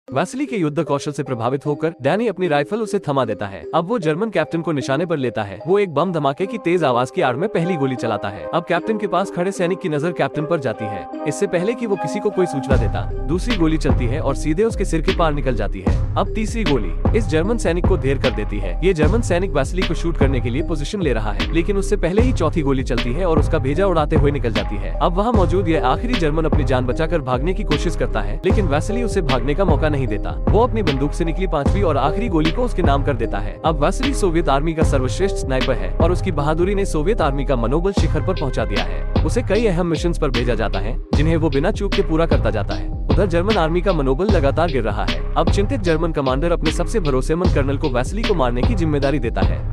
Vasily के युद्ध कौशल से प्रभावित होकर डैनी अपनी राइफल उसे थमा देता है। अब वो जर्मन कैप्टन को निशाने पर लेता है। वो एक बम धमाके की तेज आवाज की आड़ में पहली गोली चलाता है। अब कैप्टन के पास खड़े सैनिक की नजर कैप्टन पर जाती है, इससे पहले कि वो किसी को कोई सूचना देता। दूसरी गोली चलती है और सीधे उसके सिर के पार निकल जाती है। अब तीसरी गोली इस जर्मन सैनिक को ढेर कर देती है। ये जर्मन सैनिक वैसिली को शूट करने के लिए पोजीशन ले रहा है, लेकिन उससे पहले ही चौथी गोली चलती है और उसका भेजा उड़ाते हुए निकल जाती है। अब वहाँ मौजूद यह आखिरी जर्मन अपनी जान बचाकर भागने की कोशिश करता है, लेकिन वैसिली उसे भागने का मौका नहीं देता। वो अपनी बंदूक से निकली पांचवी और आखिरी गोली को उसके नाम कर देता है। अब वैसिली सोवियत आर्मी का सर्वश्रेष्ठ स्नाइपर है और उसकी बहादुरी ने सोवियत आर्मी का मनोबल शिखर पर पहुंचा दिया है। उसे कई अहम मिशंस पर भेजा जाता है, जिन्हें वो बिना चूक के पूरा करता जाता है। उधर जर्मन आर्मी का मनोबल लगातार गिर रहा है। अब चिंतित जर्मन कमांडर अपने सबसे भरोसेमंद कर्नल को वैसिली को मारने की जिम्मेदारी देता है।